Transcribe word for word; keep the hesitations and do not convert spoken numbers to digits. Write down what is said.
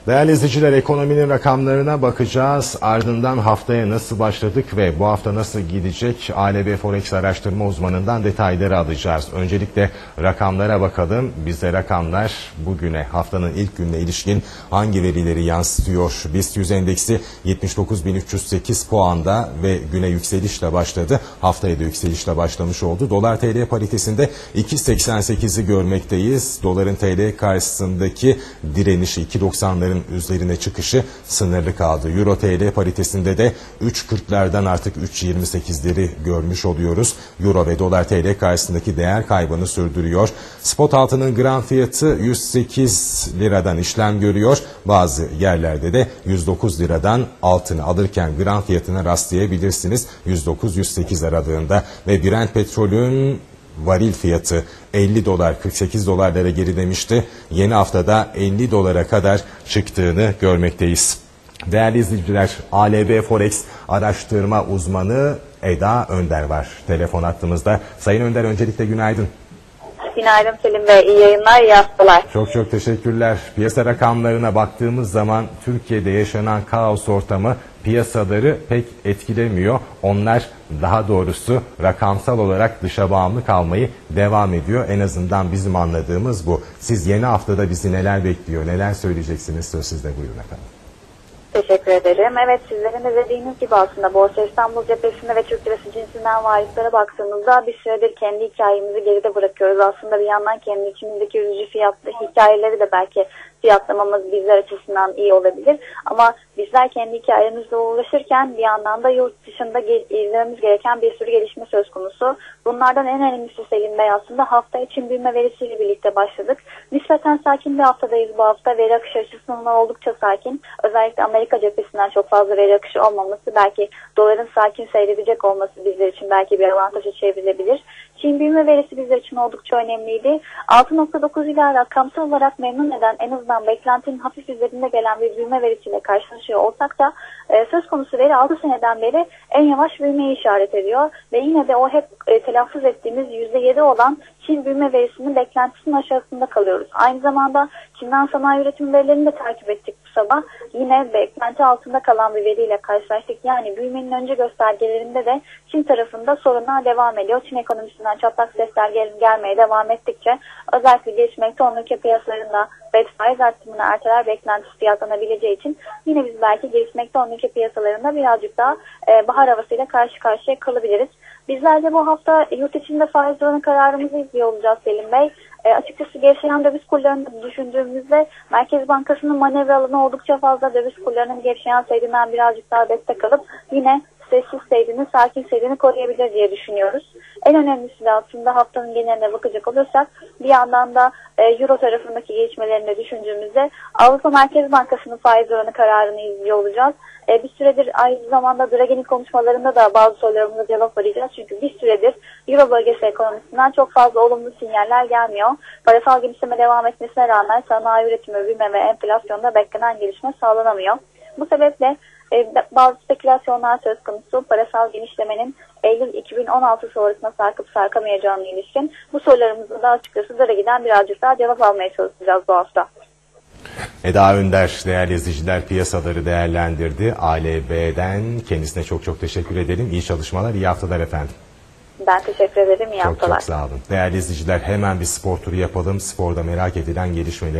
Değerli izleyiciler, ekonominin rakamlarına bakacağız. Ardından haftaya nasıl başladık ve bu hafta nasıl gidecek? A L B Forex araştırma uzmanından detayları alacağız. Öncelikle rakamlara bakalım. Bize rakamlar bugüne, haftanın ilk gününe ilişkin hangi verileri yansıtıyor? BIST yüz endeksi yetmiş dokuz bin üç yüz sekiz puanda ve güne yükselişle başladı. Haftaya da yükselişle başlamış oldu. Dolar T L paritesinde iki seksen sekizi görmekteyiz. Doların T L karşısındaki direnişi iki doksanların üzerine çıkışı sınırlı kaldı. Euro T L paritesinde de üç kırklardan artık üç yirmi sekizleri görmüş oluyoruz. Euro ve dolar T L karşısındaki değer kaybını sürdürüyor. Spot altının gram fiyatı yüz sekiz liradan işlem görüyor. Bazı yerlerde de yüz dokuz liradan altını alırken gram fiyatına rastlayabilirsiniz. yüz dokuz yüz sekiz aralığında ve Brent petrolün varil fiyatı elli dolar kırk sekiz dolarlara gerilemişti. Yeni haftada elli dolara kadar çıktığını görmekteyiz. Değerli izleyiciler, A L B Forex araştırma uzmanı Eda Önder var telefon hattımızda. Sayın Önder, öncelikle günaydın. Günaydın Selim Bey, iyi yayınlar, iyi haftalar. Çok çok teşekkürler. Piyasa rakamlarına baktığımız zaman Türkiye'de yaşanan kaos ortamı piyasaları pek etkilemiyor. Onlar daha doğrusu rakamsal olarak dışa bağımlı kalmayı devam ediyor. En azından bizim anladığımız bu. Siz yeni haftada bizi neler bekliyor, neler söyleyeceksiniz? Söz sizde, buyurun efendim. Teşekkür ederim. Evet, sizlerin de dediğiniz gibi aslında Borsa İstanbul cephesinde ve Türk lirası cinsinden varlıklara baktığımızda bir süredir kendi hikayemizi geride bırakıyoruz. Aslında bir yandan kendi içimizdeki üzücü fiyatlı hikayeleri de belki fiyatlamamız bizler açısından iyi olabilir. Ama bizler kendi hikayemizle uğraşırken bir yandan da yurt dışında izlememiz gereken bir sürü gelişme söz konusu. Bunlardan en önemlisi Selim Bey, aslında hafta için büyüme verisiyle birlikte başladık. Nispeten sakin bir haftadayız bu hafta. Veri akışı açısından oldukça sakin. Özellikle Amerika cephesinden çok fazla veri akışı olmaması, belki doların sakin seyredecek olması bizler için belki bir avantaja çevrilebilir. Çin büyüme verisi bizler için oldukça önemliydi. altı nokta dokuz ile rakamsal olarak memnun eden, en azından beklentinin hafif üzerinde gelen bir büyüme verisiyle karşılaşıyor olsak da e, söz konusu veri altı seneden beri en yavaş büyümeyi işaret ediyor. Ve yine de o hep e, telaffuz ettiğimiz yüzde yedi olan Çin büyüme verisinin beklentisinin aşağısında kalıyoruz. Aynı zamanda Çin'den sanayi üretim verilerini de takip ettik bu sabah. Yine beklenti altında kalan bir veriyle karşılaştık. Yani büyümenin önce göstergelerinde de Çin tarafında sorunlar devam ediyor. Çin ekonomisinden çatlak sesler gel gelmeye devam ettikçe özellikle gelişmekte olan ülke piyasalarında Fed faiz artımını erteler beklentisi fiyatlanabileceği için yine biz belki gelişmekte olan ülke piyasalarında birazcık daha e, bahar havasıyla karşı karşıya kalabiliriz. Bizler de bu hafta yurt içinde faiz oranı kararımızı izliyor olacağız Selim Bey. E, açıkçası gevşeyen döviz kurlarını düşündüğümüzde Merkez Bankası'nın manevra alanı oldukça fazla. Döviz kurlarının gevşeyen seyrinden birazcık daha destek alıp yine sessiz seyrini, sakin seyrini koruyabilir diye düşünüyoruz. En önemlisi de aslında haftanın geneline bakacak olursak bir yandan da e, Euro tarafındaki gelişmelerini de düşündüğümüzde Avrupa Merkez Bankası'nın faiz oranı kararını izliyor olacağız. E, bir süredir aynı zamanda Draghi'nin konuşmalarında da bazı sorularımıza cevap arayacağız. Çünkü bir süredir Euro bölgesi ekonomisinden çok fazla olumlu sinyaller gelmiyor. Parasal genişleme devam etmesine rağmen sanayi üretimi, büyüme ve enflasyonda beklenen gelişme sağlanamıyor. Bu sebeple e, bazı spekülasyonlar söz konusu. Parasal genişlemenin Eylül iki bin on altı sonrasında sarkıp sarkamayacağına ilişkin bu sorularımızı da açıkçası Draghi'den birazcık daha cevap almaya çalışacağız bu hafta. Eda Önder, değerli izleyiciler, piyasaları değerlendirdi. A L B'den kendisine çok çok teşekkür ederim. İyi çalışmalar, iyi haftalar efendim. Ben teşekkür ederim, iyi çok haftalar. Çok sağ olun. Değerli izleyiciler, hemen bir spor turu yapalım. Sporda merak edilen gelişmeleri